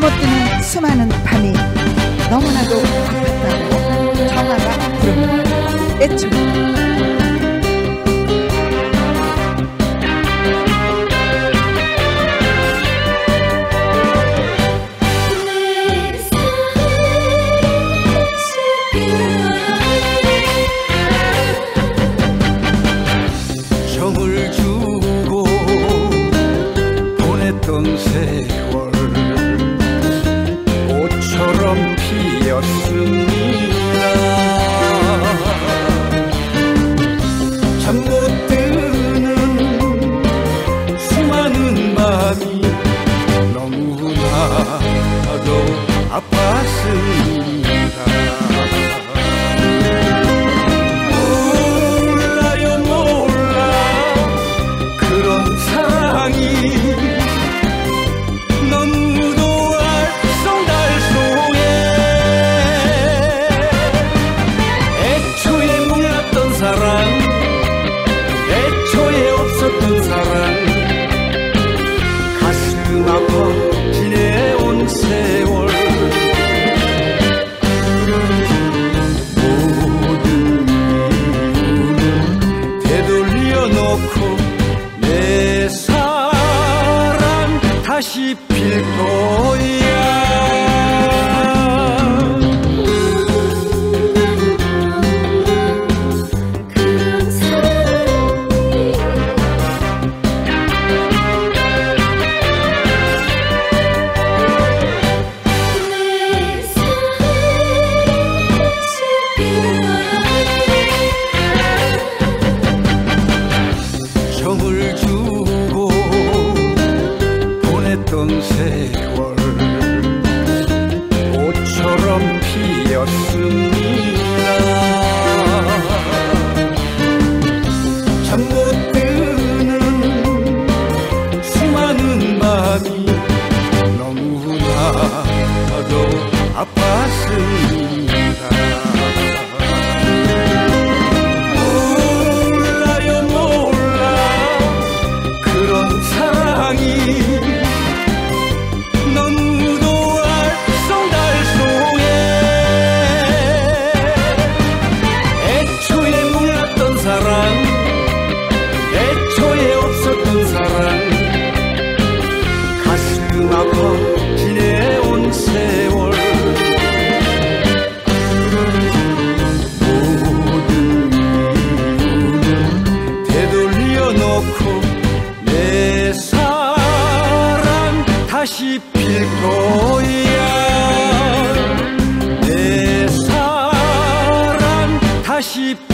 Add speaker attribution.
Speaker 1: 못 드는 수많은 밤이 너무나도 아팠다고 정화가 부릅니다. 애초
Speaker 2: 정을 주고 보냈던 세월 꽃처럼 피었습니다. 잠 못 드는 수많은 밤이 너무나도 아팠습니다. 너무도 알쏭달쏭해. 애초에 몰랐던 사랑, 애초에 없었던 사랑, 가슴 아파 지내온 세월, 모든 이유는 되돌려 놓고 내 사랑 다시 필 거야.
Speaker 3: 그런 사랑이 내 사랑이 다시 필 거야.
Speaker 2: 정을 주고 보냈던 세월 꽃처럼 피었습니다. 잠 못 드는 수많은 밤이 너무나도 아팠습니다. 몰라요 몰라 그런 사랑이 너무도 알쏭달쏭해. 애초에 몰랐던 사랑, 애초에 없었던 사랑, 가슴 아파 지내온 세월, 모든 이유는 되돌려 놓고 내 사랑 다시 필 거야. 내 사랑 다시